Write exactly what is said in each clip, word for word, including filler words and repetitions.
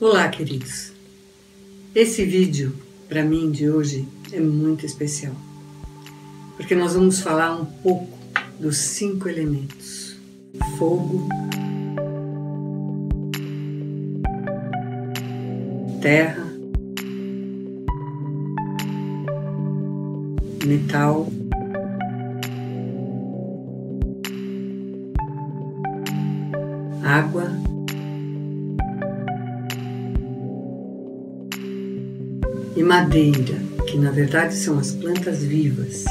Olá, queridos! Esse vídeo, para mim, de hoje, é muito especial, porque nós vamos falar um pouco dos cinco elementos: fogo, terra, metal, água e madeira, que na verdade são as plantas vivas.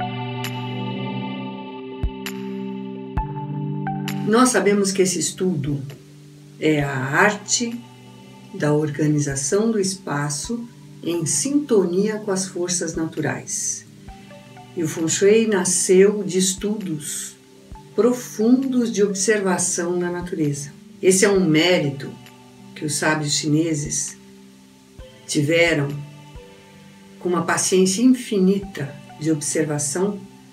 Nós sabemos que esse estudo é a arte da organização do espaço em sintonia com as forças naturais. E o Feng Shui nasceu de estudos profundos de observação da natureza. Esse é um mérito que os sábios chineses tiveram com uma paciência infinita de observação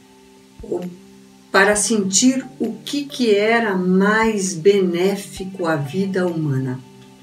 para sentir o que, que era mais benéfico à vida humana.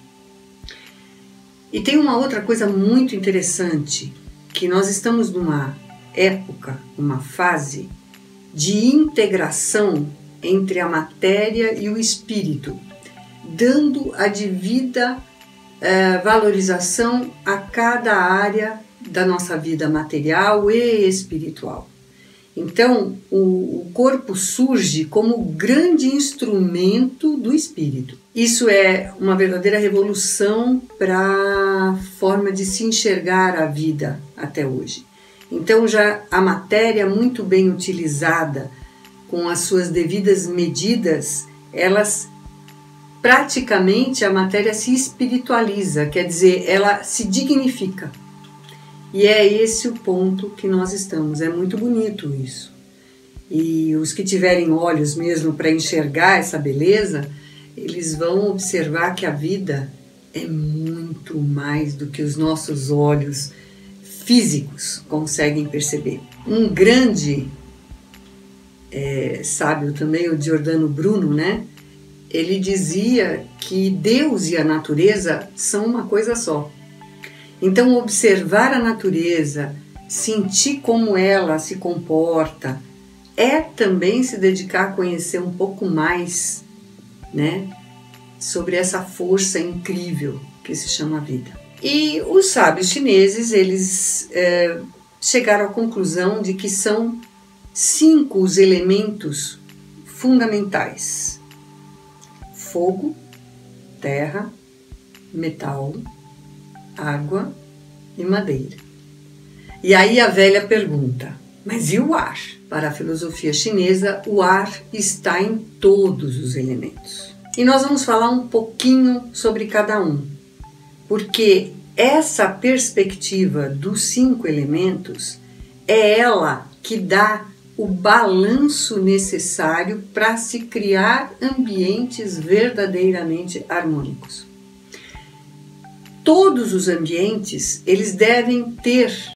E tem uma outra coisa muito interessante, que nós estamos numa época, uma fase de integração entre a matéria e o espírito, dando a devida eh, valorização a cada área da nossa vida material e espiritual. Então, o, o corpo surge como grande instrumento do espírito. Isso é uma verdadeira revolução para a forma de se enxergar a vida até hoje. Então, já a matéria muito bem utilizada, com as suas devidas medidas, elas praticamente a matéria se espiritualiza, quer dizer, ela se dignifica. E é esse o ponto que nós estamos. É muito bonito isso. E os que tiverem olhos mesmo para enxergar essa beleza, eles vão observar que a vida é muito mais do que os nossos olhos físicos conseguem perceber. Um grande é, sábio também, o Giordano Bruno, né? Ele dizia que Deus e a natureza são uma coisa só. Então, observar a natureza, sentir como ela se comporta, é também se dedicar a conhecer um pouco mais, né, sobre essa força incrível que se chama vida. E os sábios chineses, eles é, chegaram à conclusão de que são cinco os elementos fundamentais: fogo, terra, metal, água e madeira. E aí a velha pergunta: mas e o ar? Para a filosofia chinesa, o ar está em todos os elementos. E nós vamos falar um pouquinho sobre cada um, porque essa perspectiva dos cinco elementos é ela que dá o balanço necessário para se criar ambientes verdadeiramente harmônicos. Todos os ambientes, eles devem ter